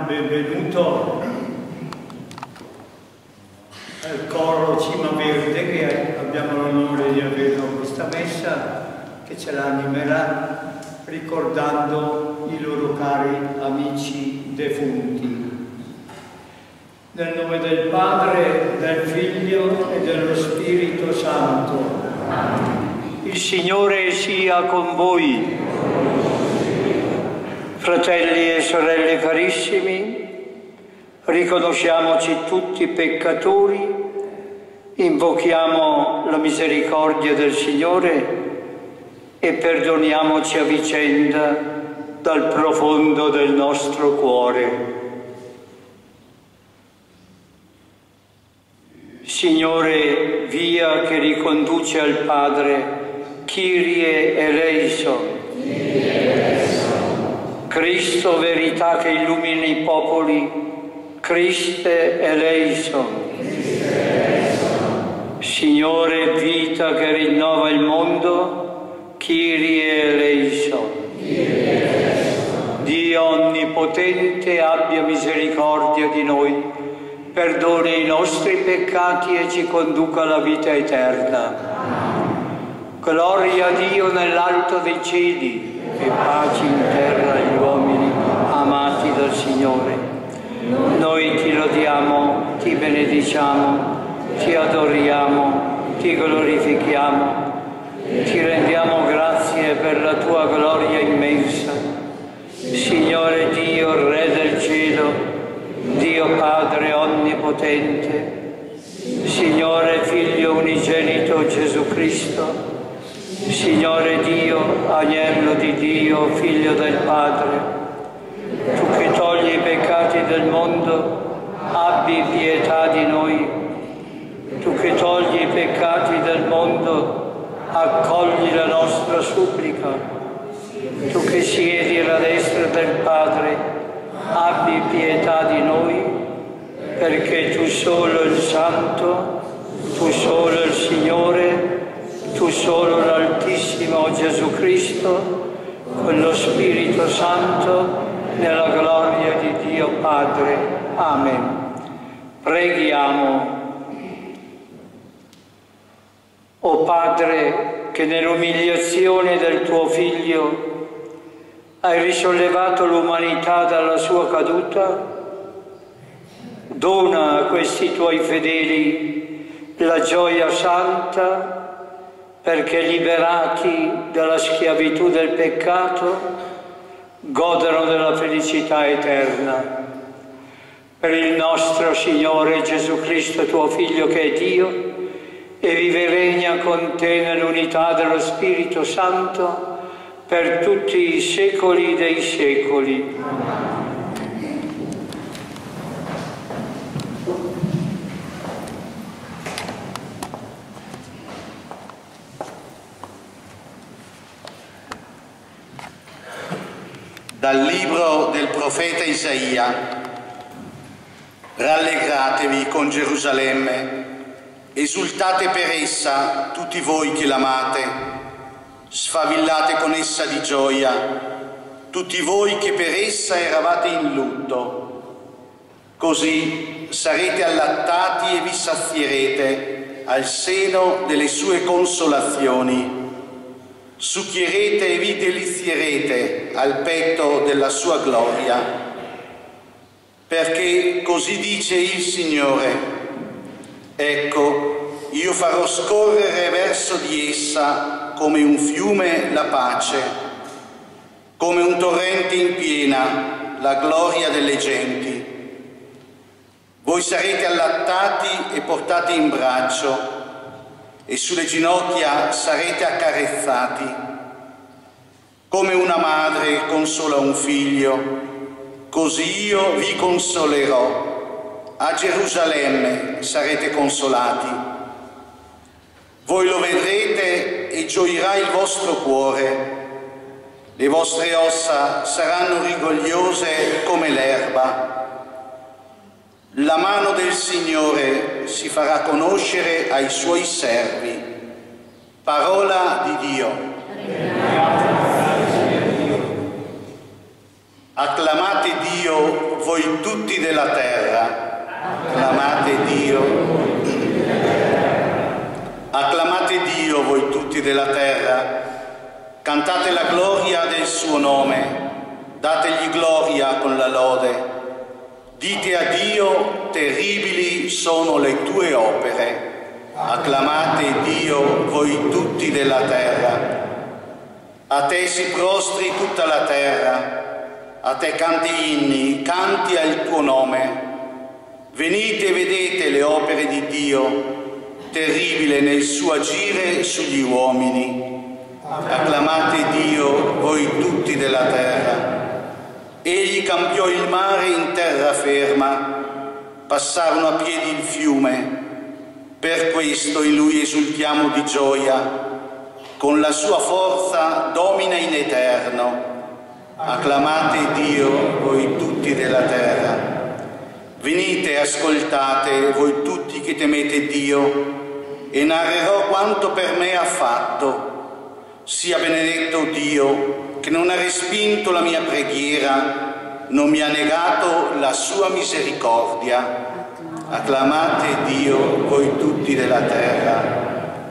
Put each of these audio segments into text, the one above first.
benvenuto al coro Cima Verde, che abbiamo l'onore di avere a questa messa, che ce l'animerà ricordando i loro cari amici defunti. Nel nome del Padre, del Figlio e dello Spirito Santo. Il Signore sia con voi. Fratelli e sorelle carissimi, riconosciamoci tutti peccatori, invochiamo la misericordia del Signore e perdoniamoci a vicenda dal profondo del nostro cuore. Signore, via che riconduce al Padre, Kyrie eleison. Cristo, verità che illumina i popoli, Christe eleison. Signore, vita che rinnova il mondo, Kyrie eleison. Dio onnipotente abbia misericordia di noi, perdoni i nostri peccati e ci conduca alla vita eterna. Gloria a Dio nell'alto dei cieli e pace in terra agli uomini amati dal Signore. Noi ti lodiamo, ti benediciamo, ti adoriamo, ti glorifichiamo, ti rendiamo grazie per la tua gloria immensa. Signore Dio, Re del cielo, Dio Padre onnipotente, Signore Figlio unigenito Gesù Cristo, Signore Dio, Agnello di Dio, Figlio del Padre, tu che togli i peccati del mondo, abbi pietà di noi. Tu che togli i peccati del mondo, accogli la nostra supplica. Tu che siedi alla destra del Padre, abbi pietà di noi, perché tu solo il Santo, tu solo il Signore, tu solo l'Altissimo Gesù Cristo, con lo Spirito Santo, nella gloria di Dio Padre. Amen. Preghiamo. O Padre, che nell'umiliazione del tuo Figlio hai risollevato l'umanità dalla sua caduta, dona a questi tuoi fedeli la gioia santa, perché liberati dalla schiavitù del peccato godano della felicità eterna. Per il nostro Signore Gesù Cristo, tuo Figlio che è Dio, e vive e regna con te nell'unità dello Spirito Santo per tutti i secoli dei secoli. Dal libro del profeta Isaia: rallegratevi con Gerusalemme, esultate per essa tutti voi che l'amate, sfavillate con essa di gioia, tutti voi che per essa eravate in lutto. Così sarete allattati e vi sazierete al seno delle sue consolazioni. Succhierete e vi delizierete al petto della sua gloria, perché così dice il Signore: ecco, io farò scorrere verso di essa come un fiume la pace, come un torrente in piena la gloria delle genti. Voi sarete allattati e portati in braccio, e sulle ginocchia sarete accarezzati, come una madre consola un figlio, così io vi consolerò. A Gerusalemme sarete consolati. Voi lo vedrete e gioirà il vostro cuore. Le vostre ossa saranno rigogliose come l'erba. La mano del Signore si farà conoscere ai suoi servi. Parola di Dio. Acclamate Dio, voi voi tutti della terra, acclamate Dio. Acclamate Dio, voi tutti della terra, cantate la gloria del suo nome, dategli gloria con la lode. Dite a Dio, terribili sono le tue opere. Acclamate Dio, voi tutti della terra. A te si prostri tutta la terra, a te canti inni, canti al tuo nome. Venite e vedete le opere di Dio, terribile nel suo agire sugli uomini. Acclamate Dio, voi tutti della terra. Egli cambiò il mare in terraferma, passarono a piedi il fiume. Per questo in Lui esultiamo di gioia, con la sua forza domina in eterno. Acclamate Dio, voi tutti della terra. Venite e ascoltate, voi tutti che temete Dio, e narrerò quanto per me ha fatto. Sia benedetto Dio, che non ha respinto la mia preghiera, non mi ha negato la sua misericordia. Acclamate Dio, voi tutti della terra.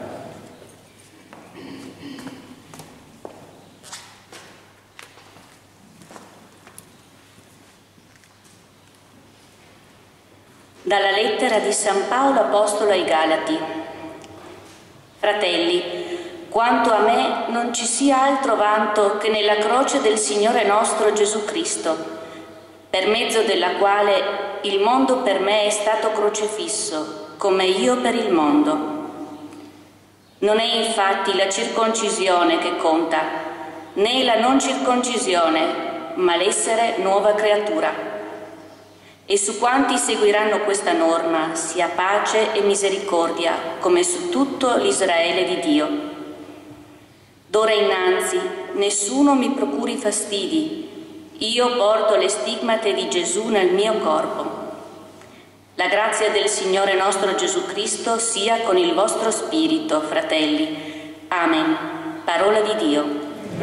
Dalla lettera di San Paolo Apostolo ai Galati. Fratelli, quanto a me non ci sia altro vanto che nella croce del Signore nostro Gesù Cristo, per mezzo della quale il mondo per me è stato crocefisso, come io per il mondo. Non è infatti la circoncisione che conta, né la non circoncisione, ma l'essere nuova creatura. E su quanti seguiranno questa norma sia pace e misericordia, come su tutto l'Israele di Dio. D'ora innanzi nessuno mi procuri fastidi, io porto le stigmate di Gesù nel mio corpo. La grazia del Signore nostro Gesù Cristo sia con il vostro spirito, fratelli. Amen. Parola di Dio.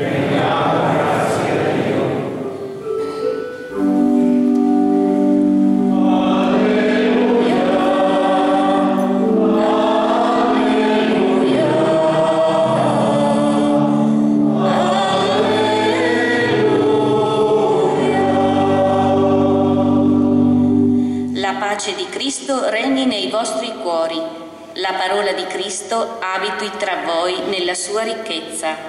La pace di Cristo regni nei vostri cuori. La parola di Cristo abiti tra voi nella sua ricchezza.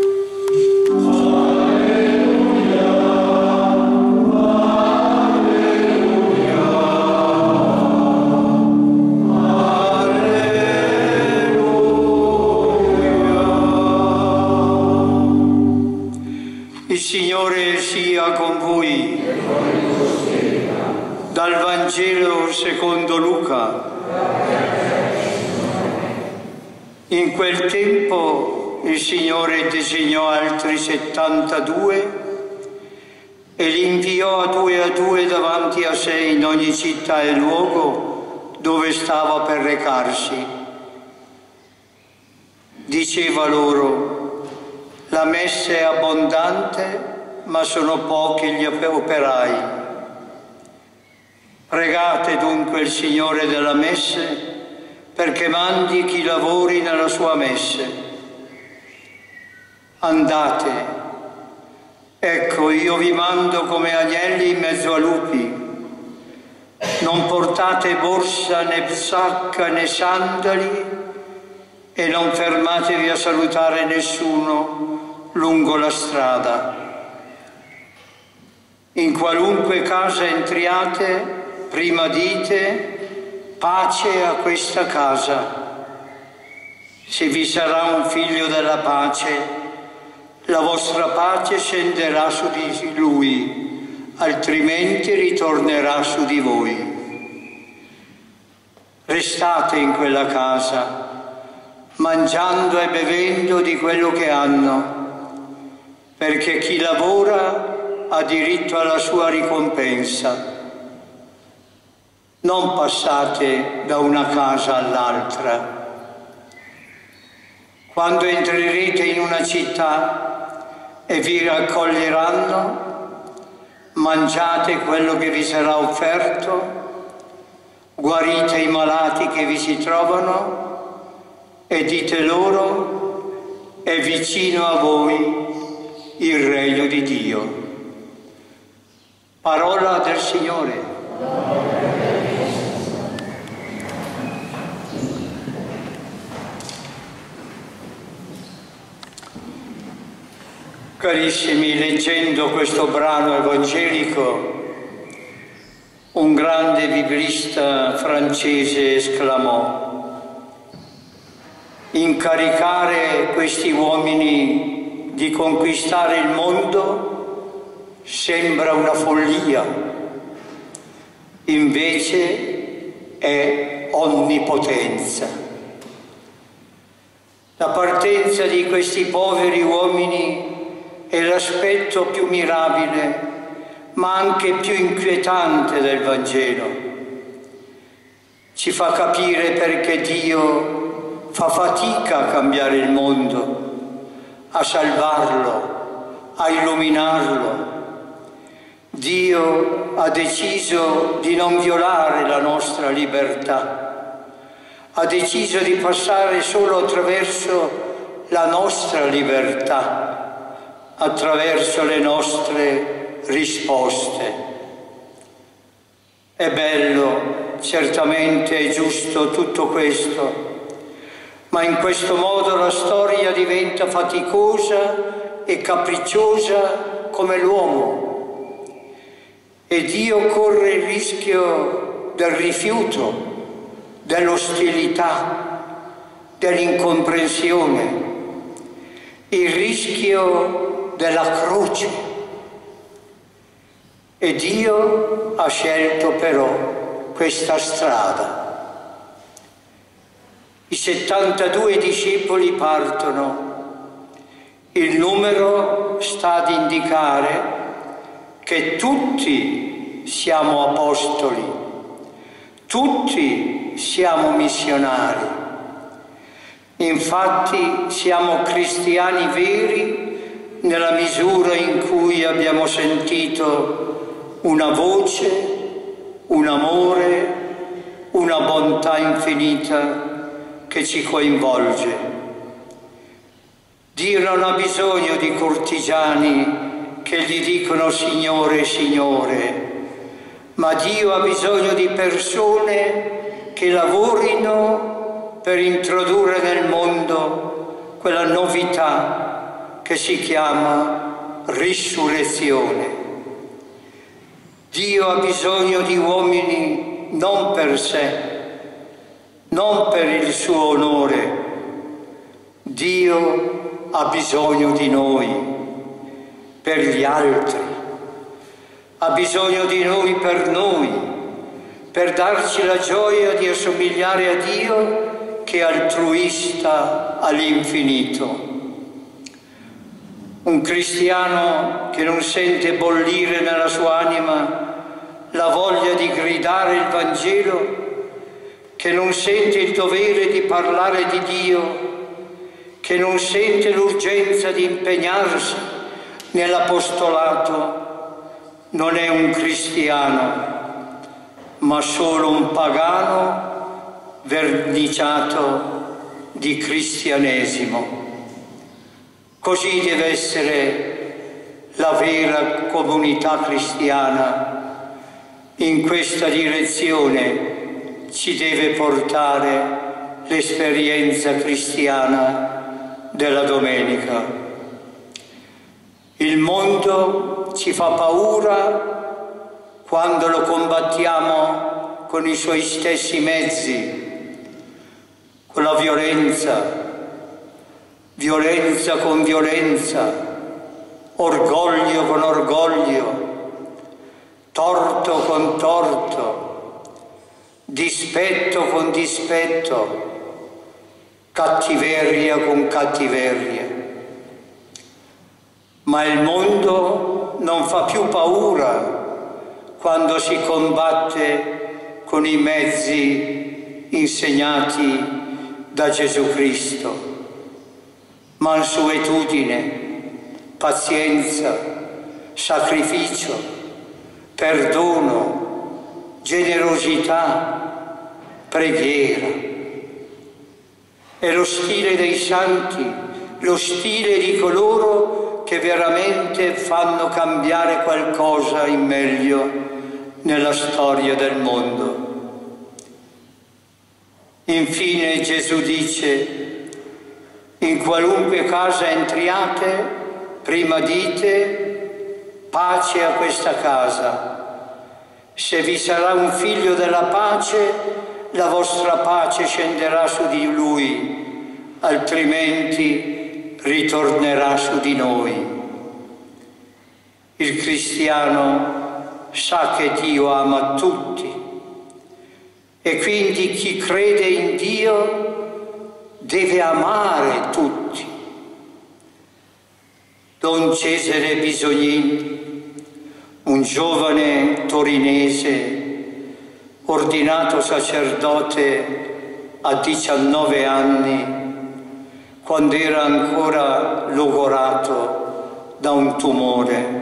Il Signore sia con voi. Dal Vangelo secondo Luca. In quel tempo il Signore designò altri 72 e li inviò a due davanti a sé in ogni città e luogo dove stava per recarsi. Diceva loro: la messe è abbondante, ma sono pochi gli operai. Pregate dunque il Signore della messe perché mandi chi lavori nella sua messe. Andate, ecco io vi mando come agnelli in mezzo a lupi. Non portate borsa né sacca né sandali e non fermatevi a salutare nessuno lungo la strada. In qualunque casa entriate, prima dite: pace a questa casa. Se vi sarà un figlio della pace, la vostra pace scenderà su di lui, altrimenti ritornerà su di voi. Restate in quella casa, mangiando e bevendo di quello che hanno, perché chi lavora ha diritto alla sua ricompensa. Non passate da una casa all'altra. Quando entrerete in una città e vi raccoglieranno, mangiate quello che vi sarà offerto, guarite i malati che vi si trovano e dite loro: è vicino a voi il regno di Dio. Parola del Signore. Carissimi, leggendo questo brano evangelico, un grande biblista francese esclamò: incaricare questi uomini di conquistare il mondo sembra una follia, invece è onnipotenza. La partenza di questi poveri uomini è l'aspetto più mirabile, ma anche più inquietante del Vangelo. Ci fa capire perché Dio fa fatica a cambiare il mondo, a salvarlo, a illuminarlo. Dio ha deciso di non violare la nostra libertà, ha deciso di passare solo attraverso la nostra libertà, attraverso le nostre risposte. È bello, certamente è giusto tutto questo, ma in questo modo la storia diventa faticosa e capricciosa come l'uomo e Dio corre il rischio del rifiuto, dell'ostilità, dell'incomprensione, il rischio della croce. E Dio ha scelto però questa strada. I 72 discepoli partono. Il numero sta ad indicare che tutti siamo apostoli, tutti siamo missionari. Infatti siamo cristiani veri nella misura in cui abbiamo sentito una voce, un amore, una bontà infinita che ci coinvolge. Dio non ha bisogno di cortigiani che gli dicono Signore, Signore, ma Dio ha bisogno di persone che lavorino per introdurre nel mondo quella novità che si chiama risurrezione. Dio ha bisogno di uomini non per sé, non per il suo onore. Dio ha bisogno di noi per gli altri, ha bisogno di noi, per darci la gioia di assomigliare a Dio che è altruista all'infinito. Un cristiano che non sente bollire nella sua anima la voglia di gridare il Vangelo, che non sente il dovere di parlare di Dio, che non sente l'urgenza di impegnarsi nell'apostolato, non è un cristiano, ma solo un pagano verniciato di cristianesimo. Così deve essere la vera comunità cristiana. In questa direzione ci deve portare l'esperienza cristiana della domenica. Il mondo ci fa paura quando lo combattiamo con i suoi stessi mezzi, con la violenza, violenza con violenza, orgoglio con orgoglio, torto con torto, dispetto con dispetto, cattiveria con cattiveria. Ma il mondo non fa più paura quando si combatte con i mezzi insegnati da Gesù Cristo. Mansuetudine, pazienza, sacrificio, perdono, generosità, preghiera. È lo stile dei santi, lo stile di coloro che veramente fanno cambiare qualcosa in meglio nella storia del mondo. Infine Gesù dice: in qualunque casa entriate, prima dite pace a questa casa. Se vi sarà un figlio della pace, la vostra pace scenderà su di lui, altrimenti ritornerà su di noi. Il cristiano sa che Dio ama tutti e quindi chi crede in Dio deve amare tutti. Don Cesare Bisognin, un giovane torinese ordinato sacerdote a 19 anni, quando era ancora logorato da un tumore,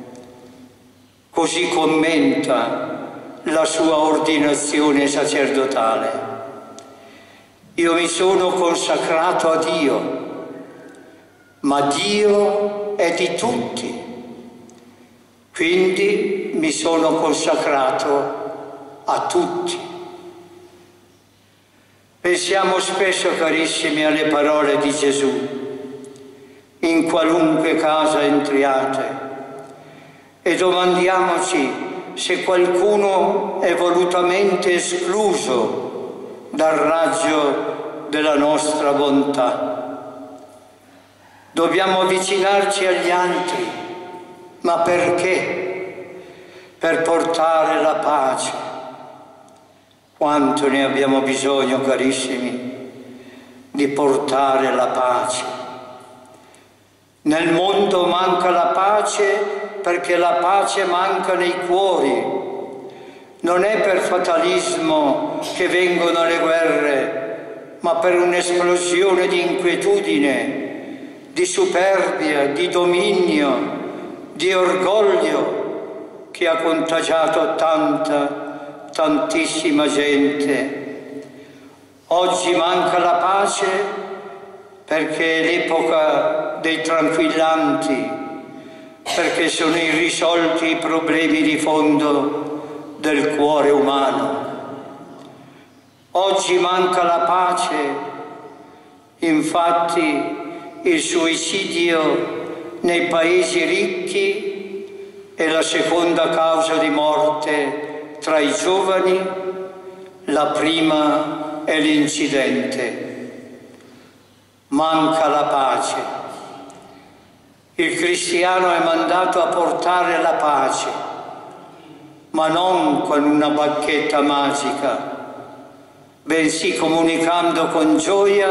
così commenta la sua ordinazione sacerdotale: io mi sono consacrato a Dio, ma Dio è di tutti, quindi mi sono consacrato a tutti. Pensiamo spesso, carissimi, alle parole di Gesù: in qualunque casa entriate, e domandiamoci se qualcuno è volutamente escluso dal raggio della nostra bontà. Dobbiamo avvicinarci agli altri, ma perché? Per portare la pace. Quanto ne abbiamo bisogno, carissimi, di portare la pace. Nel mondo manca la pace perché la pace manca nei cuori. Non è per fatalismo che vengono le guerre, ma per un'esplosione di inquietudine, di superbia, di dominio, di orgoglio che ha contagiato tantissima gente. Oggi manca la pace perché è l'epoca dei tranquillanti, perché sono irrisolti i problemi di fondo del cuore umano. Oggi manca la pace, infatti il suicidio nei paesi ricchi è la seconda causa di morte tra i giovani, la prima è l'incidente. Manca la pace. Il cristiano è mandato a portare la pace, ma non con una bacchetta magica, bensì comunicando con gioia,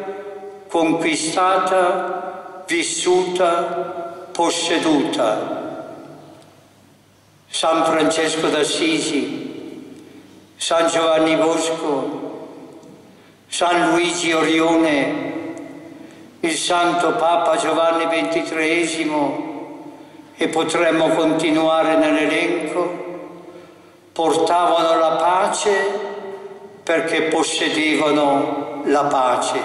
conquistata, vissuta, posseduta. San Francesco d'Assisi, San Giovanni Bosco, San Luigi Orione, il Santo Papa Giovanni XXIII, e potremmo continuare nell'elenco, portavano la pace perché possedevano la pace.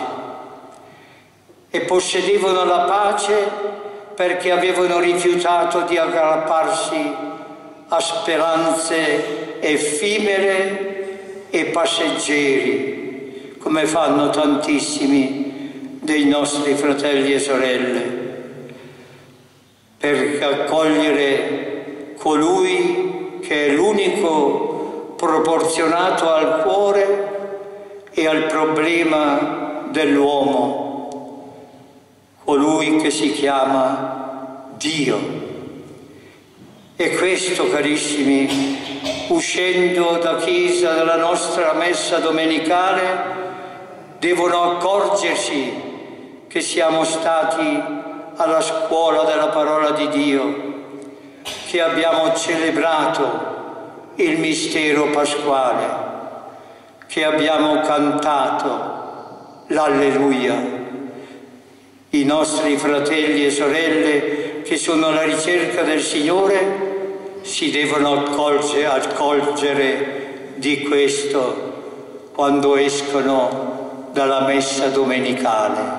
E possedevano la pace perché avevano rifiutato di aggrapparsi a speranze effimere e passeggeri, come fanno tantissimi dei nostri fratelli e sorelle, per accogliere colui che è l'unico proporzionato al cuore e al problema dell'uomo, colui che si chiama Dio. E questo, carissimi, uscendo da chiesa dalla nostra messa domenicale, devono accorgersi che siamo stati alla scuola della parola di Dio, che abbiamo celebrato il mistero pasquale, che abbiamo cantato l'Alleluia. I nostri fratelli e sorelle che sono alla ricerca del Signore si devono accorgere di questo quando escono dalla messa domenicale.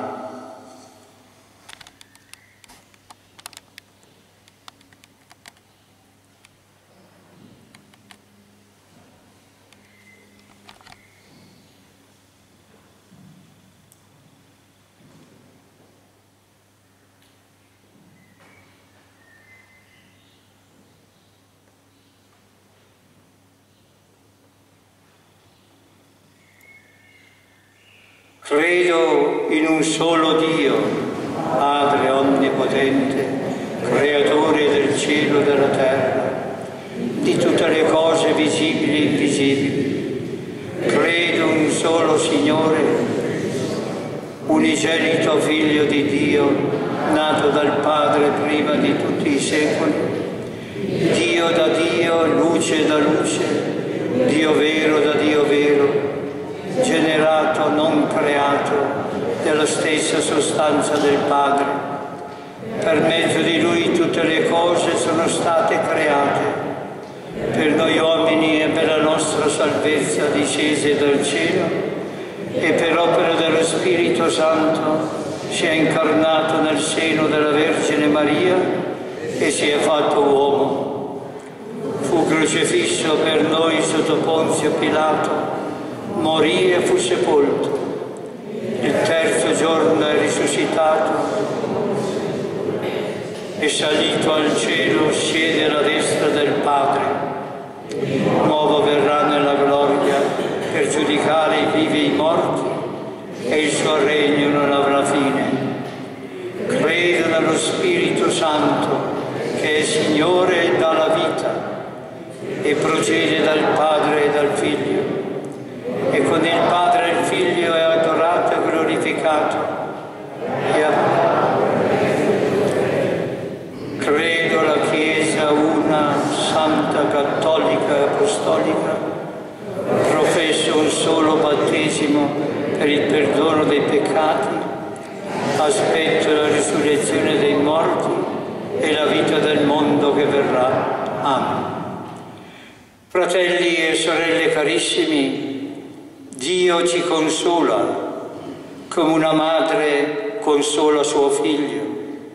Credo in un solo Dio, Padre Onnipotente, Creatore del cielo e della terra, di tutte le cose visibili e invisibili. Credo in un solo Signore, unigenito Figlio di Dio, nato dal Padre prima di tutti i secoli, Dio da Dio, luce da luce, Dio vero da Dio vero, generato, non creato, della stessa sostanza del Padre. Per mezzo di Lui tutte le cose sono state create, per noi uomini e per la nostra salvezza discese dal cielo, e per opera dello Spirito Santo si è incarnato nel seno della Vergine Maria e si è fatto uomo. Fu crocifisso per noi sotto Ponzio Pilato, morì e fu sepolto. Il terzo giorno è risuscitato, è salito al cielo, siede alla destra del Padre. Nuovo verrà nella gloria per giudicare i vivi e i morti, e il suo regno non avrà fine. Credo nello Spirito Santo, che è Signore e dà la vita, e procede dal Padre e dal Figlio, e con il Padre e il Figlio è adorato e glorificato. Credo alla Chiesa una, santa, cattolica e apostolica, professo un solo battesimo per il perdono dei peccati, aspetto la risurrezione dei morti e la vita del mondo che verrà. Amen. Fratelli e sorelle carissimi, Dio ci consola come una madre consola suo figlio.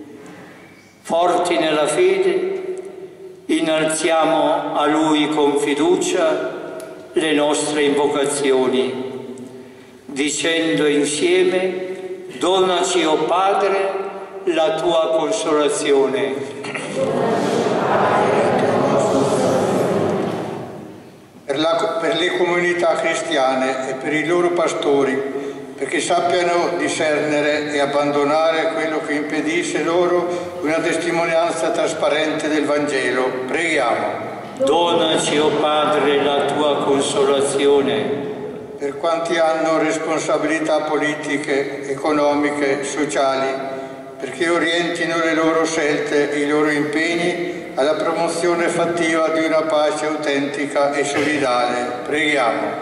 Forti nella fede, innalziamo a Lui con fiducia le nostre invocazioni, dicendo insieme: donaci, o Padre, la tua consolazione. Per le comunità cristiane e per i loro pastori, perché sappiano discernere e abbandonare quello che impedisce loro una testimonianza trasparente del Vangelo. Preghiamo. Donaci, o Padre, la tua consolazione. Per quanti hanno responsabilità politiche, economiche, sociali, perché orientino le loro scelte e i loro impegni alla promozione fattiva di una pace autentica e solidale. Preghiamo.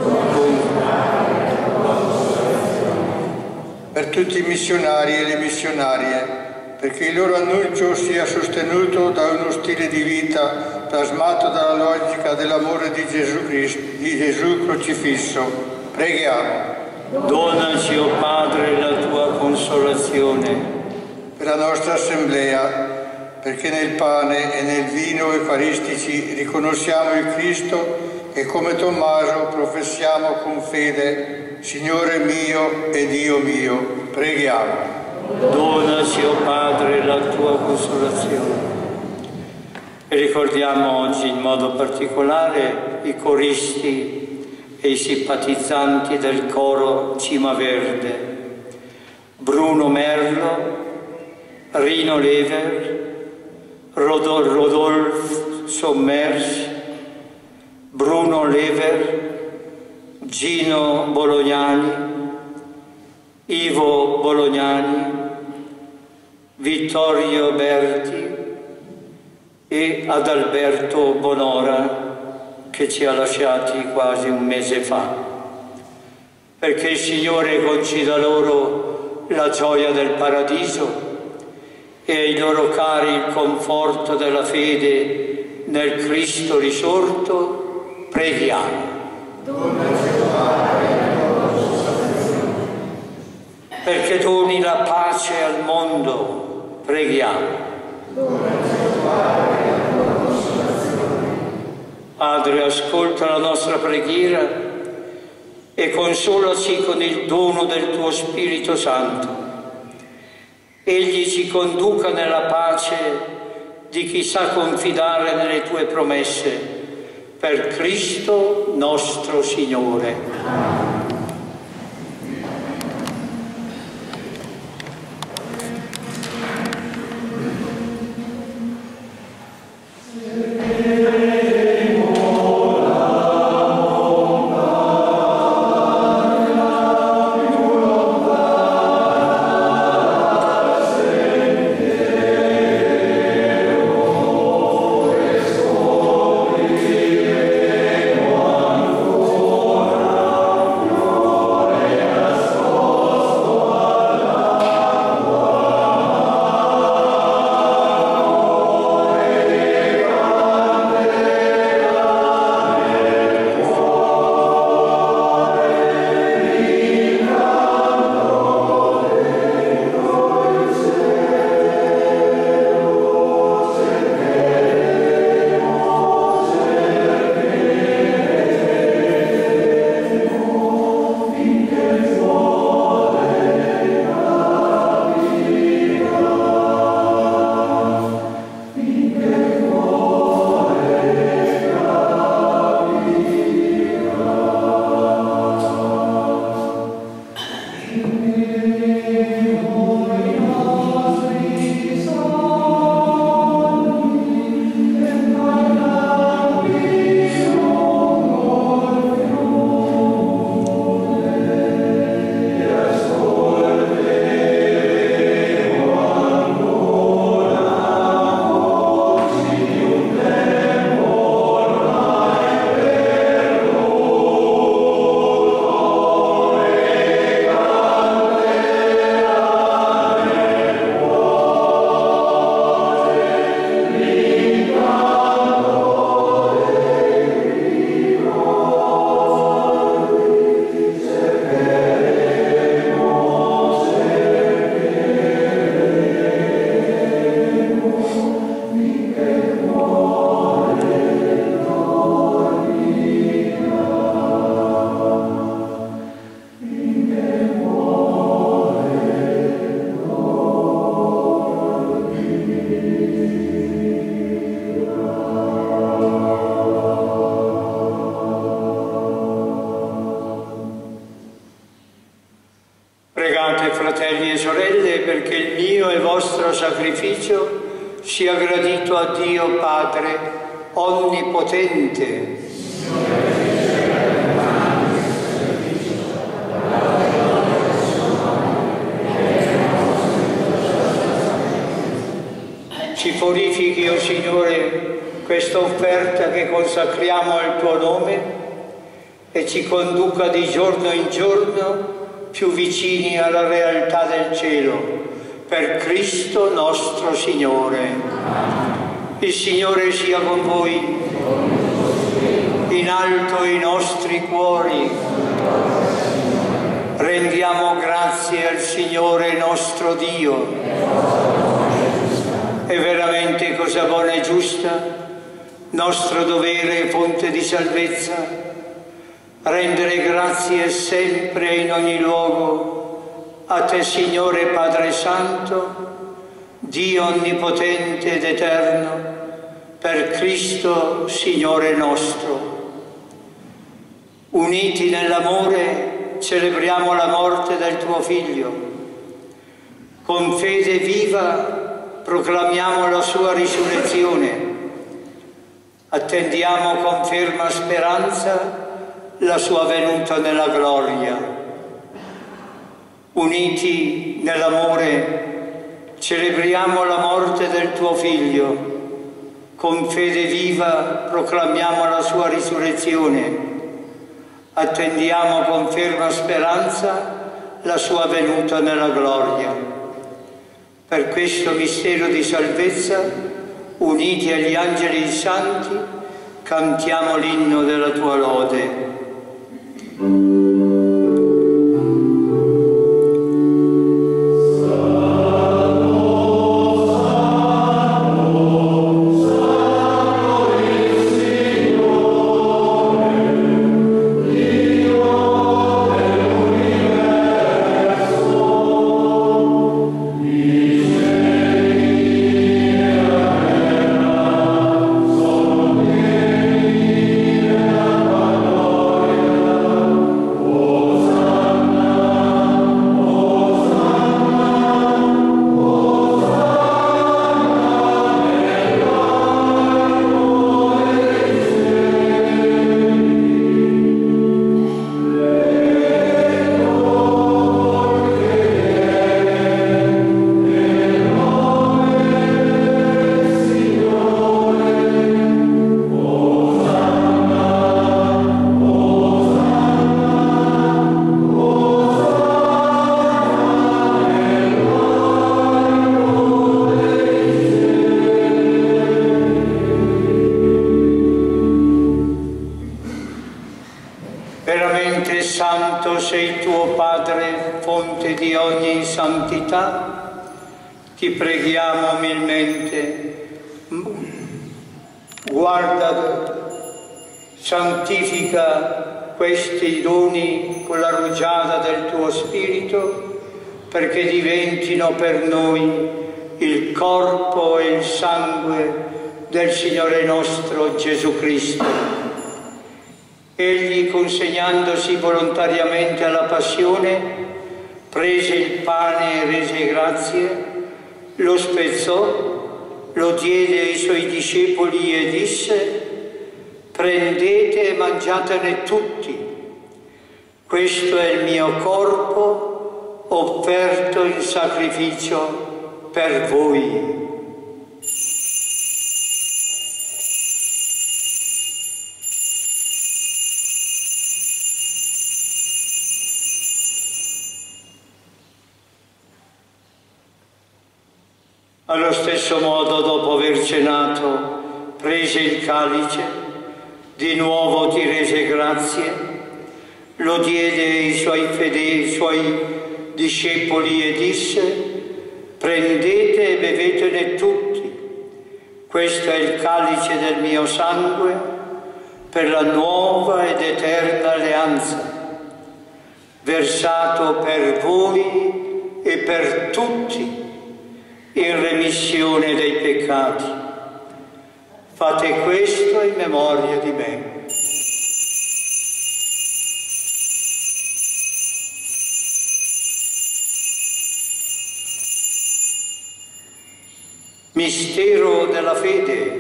Per tutti i missionari e le missionarie, perché il loro annuncio sia sostenuto da uno stile di vita plasmato dalla logica dell'amore di Gesù Cristo, di Gesù crocifisso. Preghiamo. Donaci, o Padre, la tua consolazione. Per la nostra Assemblea, perché nel pane e nel vino eucaristici riconosciamo il Cristo e come Tommaso professiamo con fede: Signore mio e Dio mio. Preghiamo. Donaci, o Padre, la tua consolazione. E ricordiamo oggi in modo particolare i coristi e i simpatizzanti del coro Cima Verde: Bruno Merlo, Rino Lever, Rodolphe Sommers, Bruno Lever, Gino Bolognani, Ivo Bolognani, Vittorio Berti e Adalberto Bonora, che ci ha lasciati quasi un mese fa. Perché il Signore conceda loro la gioia del paradiso e ai loro cari il conforto della fede nel Cristo risorto, preghiamo. Perché doni la pace al mondo, preghiamo. Padre, ascolta la nostra preghiera e consolaci con il dono del tuo Spirito Santo. Egli ci conduca nella pace di chi sa confidare nelle tue promesse, per Cristo nostro Signore. Fratelli e sorelle, perché il mio e vostro sacrificio sia gradito a Dio Padre Onnipotente. Ci purifichi, o Signore, questa offerta che consacriamo al tuo nome e ci conduca di giorno in giorno più vicini alla realtà del cielo, per Cristo nostro Signore. Il Signore sia con voi. In alto i nostri cuori. Rendiamo grazie al Signore nostro Dio. È veramente cosa buona e giusta, nostro dovere e fonte di salvezza, rendere grazie sempre e in ogni luogo a te, Signore Padre Santo, Dio onnipotente ed eterno, per Cristo Signore nostro. Uniti nell'amore celebriamo la morte del tuo Figlio. Con fede viva proclamiamo la sua risurrezione. Attendiamo con ferma speranza la sua venuta nella gloria. Uniti nell'amore celebriamo la morte del tuo Figlio. Con fede viva proclamiamo la sua risurrezione. Attendiamo con ferma speranza la sua venuta nella gloria. Per questo mistero di salvezza uniti agli angeli santi, cantiamo l'inno della tua lode. Sei tuo Padre, fonte di ogni santità, ti preghiamo umilmente. Guarda, santifica questi doni con la rugiada del tuo Spirito, perché diventino per noi il corpo e il sangue del Signore nostro Gesù Cristo. Egli, consegnandosi volontariamente alla passione, prese il pane e rese grazie, lo spezzò, lo diede ai suoi discepoli e disse: prendete e mangiatene tutti, questo è il mio corpo offerto in sacrificio per voi. Allo stesso modo, dopo aver cenato, prese il calice, di nuovo ti rese grazie, lo diede ai suoi discepoli e disse: prendete e bevetene tutti, questo è il calice del mio sangue per la nuova ed eterna alleanza, versato per voi e per tutti in remissione dei peccati. Fate questo in memoria di me. Mistero della fede.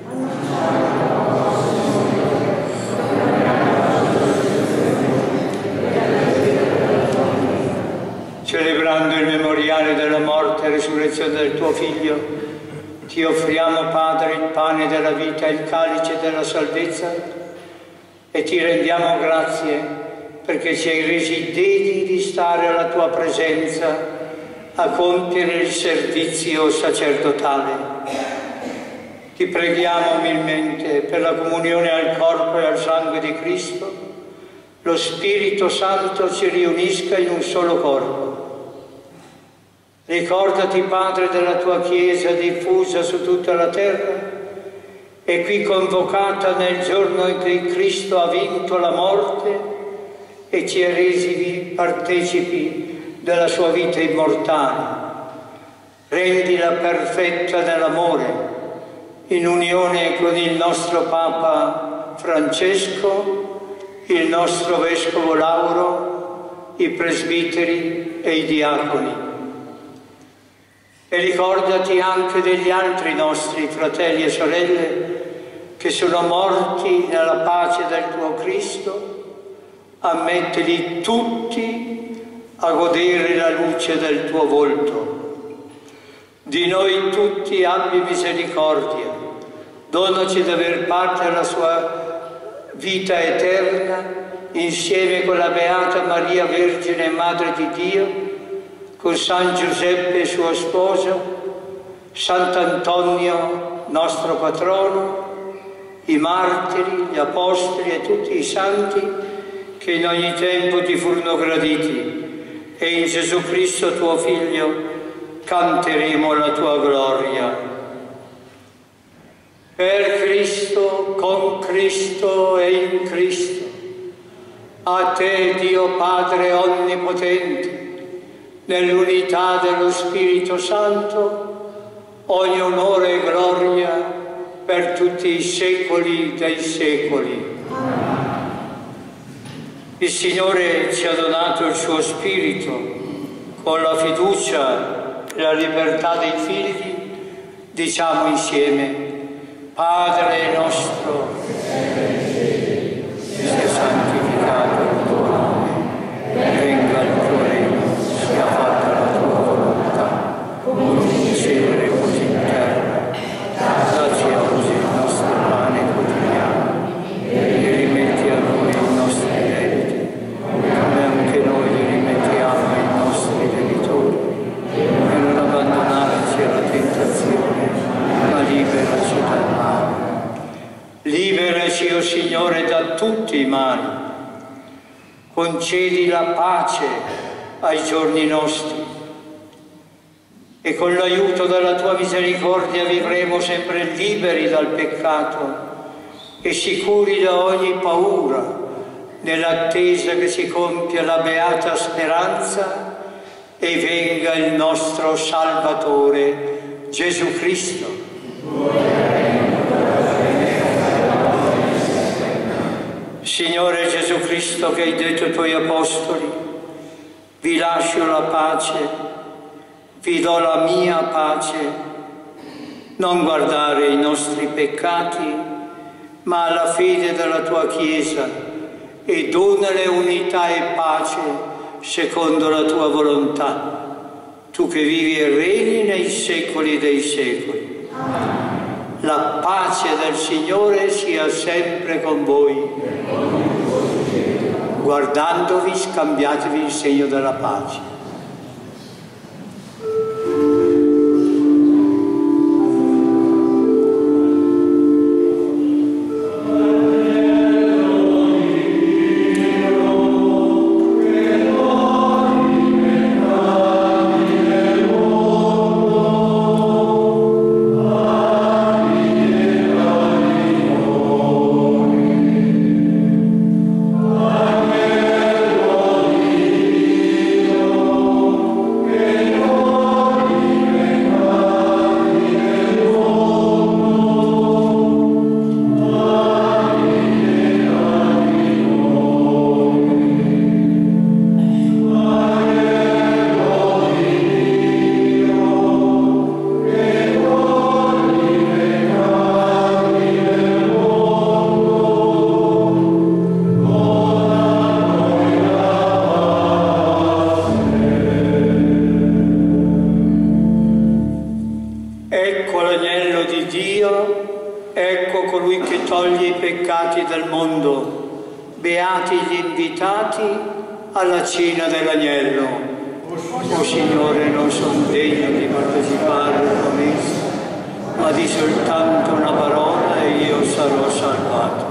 Celebrando il memoriale della morte e resurrezione del tuo Figlio, ti offriamo, Padre, il pane della vita e il calice della salvezza e ti rendiamo grazie perché ci hai resi degni di stare alla tua presenza a compiere il servizio sacerdotale. Ti preghiamo umilmente per la comunione al corpo e al sangue di Cristo, lo Spirito Santo ci riunisca in un solo corpo. Ricordati, Padre, della tua Chiesa diffusa su tutta la terra e qui convocata nel giorno in cui Cristo ha vinto la morte e ci ha resi partecipi della sua vita immortale. Rendila perfetta nell'amore, in unione con il nostro Papa Francesco, il nostro Vescovo Lauro, i presbiteri e i diaconi. E ricordati anche degli altri nostri fratelli e sorelle che sono morti nella pace del tuo Cristo. Ammettili tutti a godere la luce del tuo volto. Di noi tutti abbi misericordia, donaci di aver parte alla sua vita eterna insieme con la Beata Maria Vergine Madre di Dio, con San Giuseppe suo sposo, Sant'Antonio nostro patrono, i martiri, gli apostoli e tutti i santi che in ogni tempo ti furono graditi, e in Gesù Cristo tuo Figlio canteremo la tua gloria. Per Cristo, con Cristo e in Cristo, a te, Dio Padre Onnipotente, nell'unità dello Spirito Santo, ogni onore e gloria per tutti i secoli dei secoli. Il Signore ci ha donato il suo Spirito con la fiducia e la libertà dei figli. Diciamo insieme: Padre nostro, sia santificato il tuo nome, venga il tuo regno, sia fatta la tua volontà, come in cielo e così in terra. Dacci oggi il nostro pane quotidiano e rimetti a noi i nostri debiti, come anche noi li rimettiamo ai nostri debitori, e non abbandonarci alla tentazione, ma liberaci dal male. Liberaci, o Signore, da tutti i mali. Concedi la pace ai giorni nostri e con l'aiuto della tua misericordia vivremo sempre liberi dal peccato e sicuri da ogni paura, nell'attesa che si compia la beata speranza e venga il nostro Salvatore, Gesù Cristo. Signore Gesù Cristo, che hai detto ai tuoi apostoli: vi lascio la pace, vi do la mia pace, non guardare i nostri peccati, ma alla fede della tua Chiesa, e donale unità e pace secondo la tua volontà, tu che vivi e regni nei secoli dei secoli. La pace del Signore sia sempre con voi. Guardandovi, scambiatevi il segno della pace. Alla cena dell'agnello. O Signore, non sono degno di partecipare alla promessa, ma di soltanto una parola e io sarò salvato.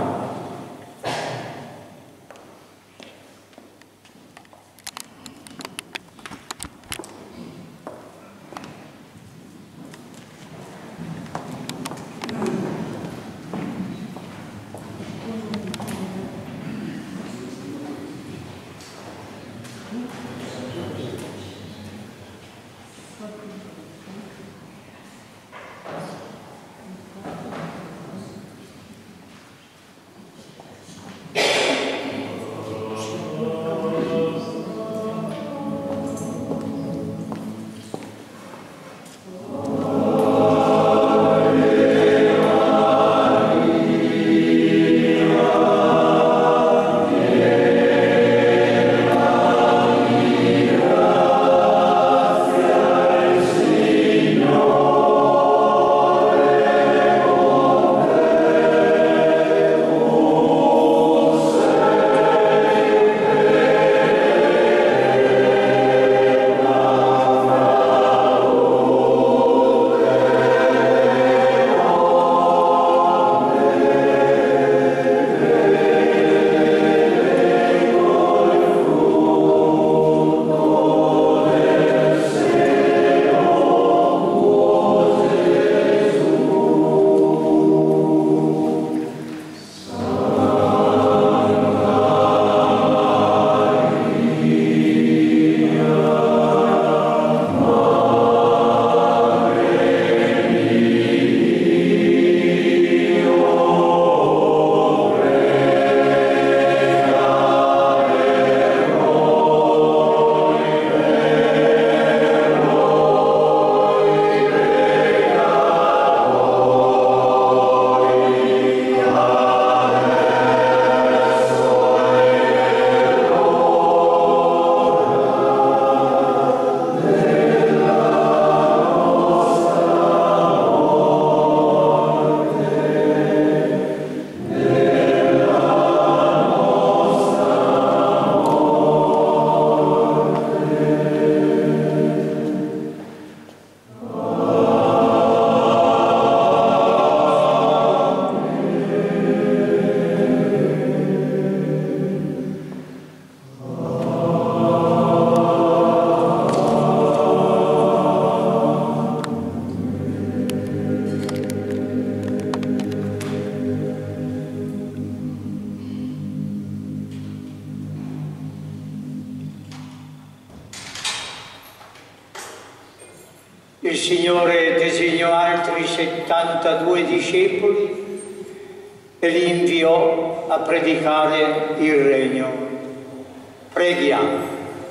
Il Signore designò altri 72 discepoli e li inviò a predicare il Regno. Preghiamo.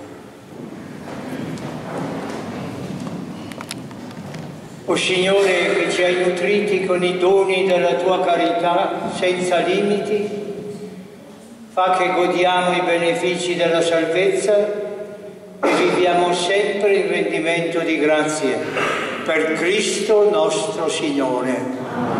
O Signore, che ci hai nutriti con i doni della Tua carità senza limiti, fa che godiamo i benefici della salvezza e viviamo sempre in rendimento di grazie. Per Cristo nostro Signore.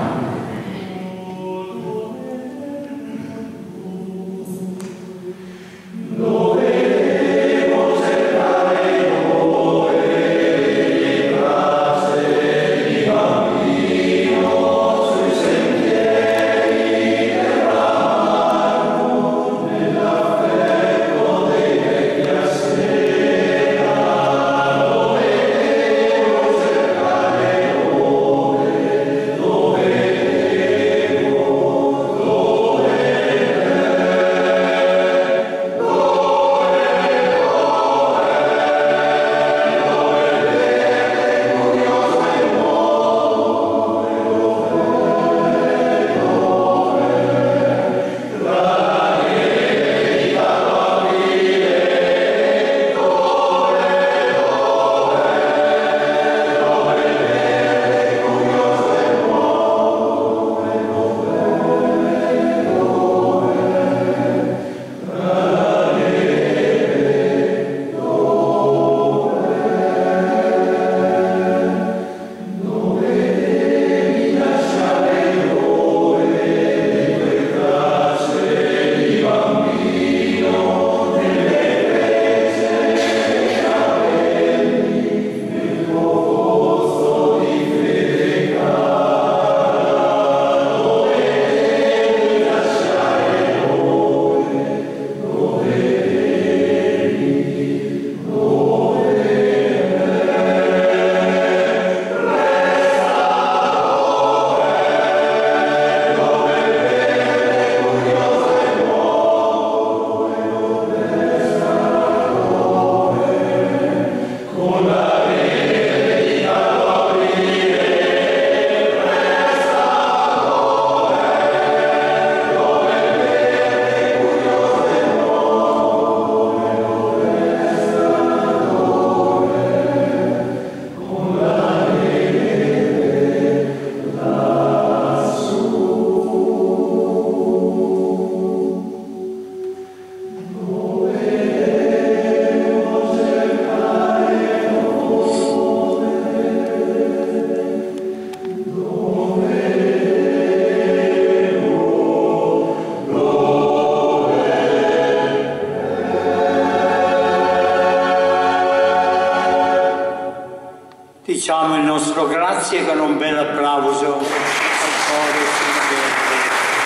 Diciamo il nostro grazie con un bel applauso al cuore sincero.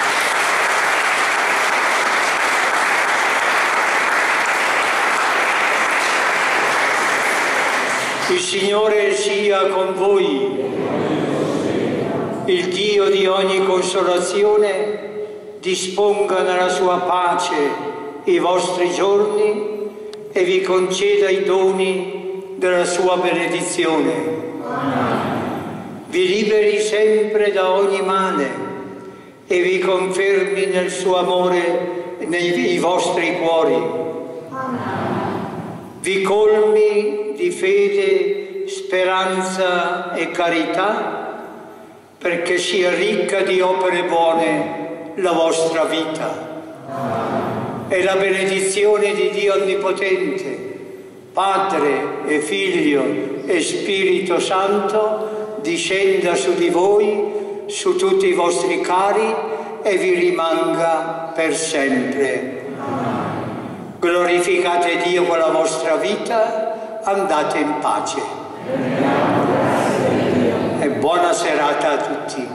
Il Signore sia con voi. Il Dio di ogni consolazione disponga nella sua pace i vostri giorni e vi conceda i doni della sua benedizione. Vi liberi sempre da ogni male e vi confermi nel suo amore nei vostri cuori. Vi colmi di fede, speranza e carità, perché sia ricca di opere buone la vostra vita. E la benedizione di Dio Onnipotente, Padre e Figlio e Spirito Santo, discenda su di voi, su tutti i vostri cari e vi rimanga per sempre. Glorificate Dio con la vostra vita, andate in pace. E buona serata a tutti.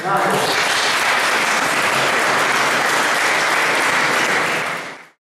Amen.